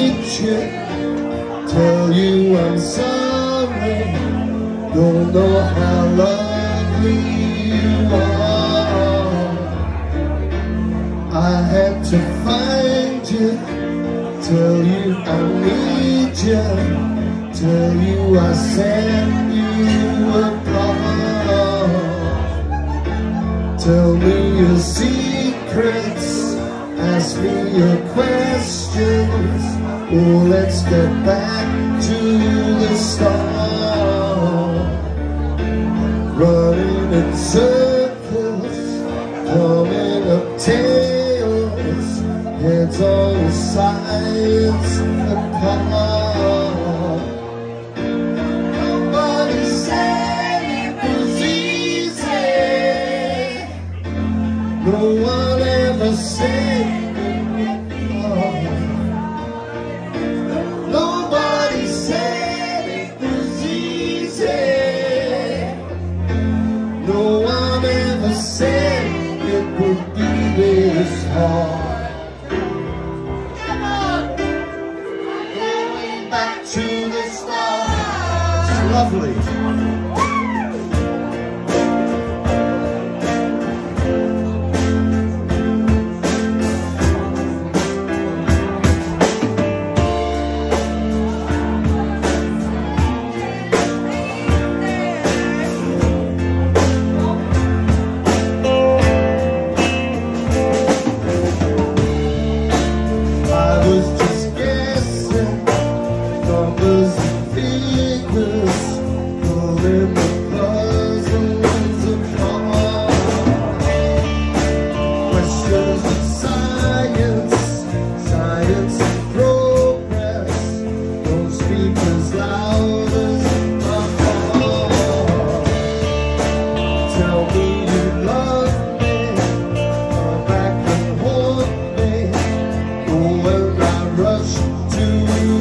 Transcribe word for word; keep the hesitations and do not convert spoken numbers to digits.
meet you, tell you I'm sorry. Don't know how lovely you are. I had to find you, tell you I need you, tell you I sent you apart. Tell me your secrets, ask me your questions. Oh, let's get back to the start. Running in circles, coming up tails, heads on sides apart. Nobody said it was easy. No one ever said it would be hard. Nobody said it was easy. No one ever said it would be this hard. Come on, going back to the start. It's lovely. To